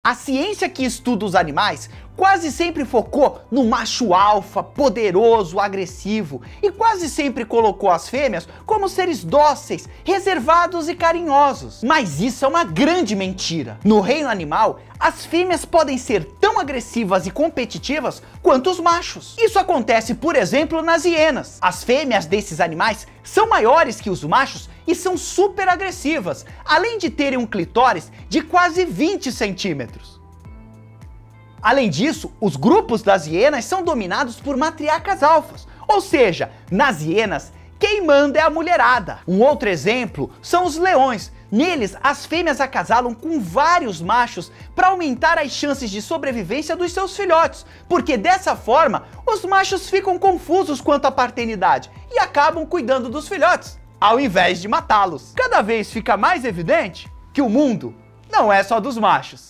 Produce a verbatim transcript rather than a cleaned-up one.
A ciência que estuda os animais quase sempre focou no macho alfa, poderoso, agressivo, e quase sempre colocou as fêmeas como seres dóceis, reservados e carinhosos. Mas isso é uma grande mentira. No reino animal, as fêmeas podem ser tão agressivas e competitivas quanto os machos. Isso acontece, por exemplo, nas hienas. As fêmeas desses animais são maiores que os machos e são super agressivas, além de terem um clitóris de quase vinte centímetros. Além disso, os grupos das hienas são dominados por matriarcas alfas, ou seja, nas hienas, quem manda é a mulherada. Um outro exemplo são os leões. Neles, as fêmeas acasalam com vários machos para aumentar as chances de sobrevivência dos seus filhotes, porque dessa forma, os machos ficam confusos quanto à paternidade e acabam cuidando dos filhotes, ao invés de matá-los. Cada vez fica mais evidente que o mundo não é só dos machos.